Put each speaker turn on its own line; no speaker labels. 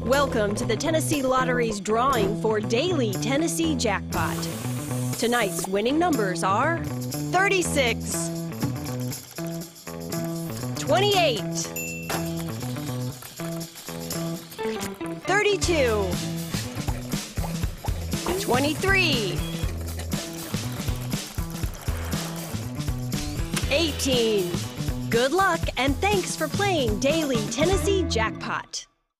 Welcome to the Tennessee Lottery's drawing for Daily Tennessee Jackpot. Tonight's winning numbers are 36, 28, 32, 23, 18. Good luck and thanks for playing Daily Tennessee Jackpot.